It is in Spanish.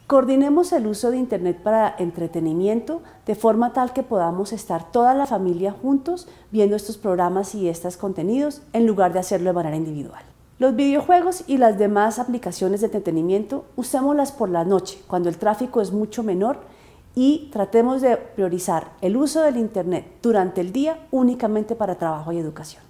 Coordinemos el uso de Internet para entretenimiento de forma tal que podamos estar toda la familia juntos viendo estos programas y estos contenidos en lugar de hacerlo de manera individual. Los videojuegos y las demás aplicaciones de entretenimiento usémoslas por la noche cuando el tráfico es mucho menor y tratemos de priorizar el uso del Internet durante el día únicamente para trabajo y educación.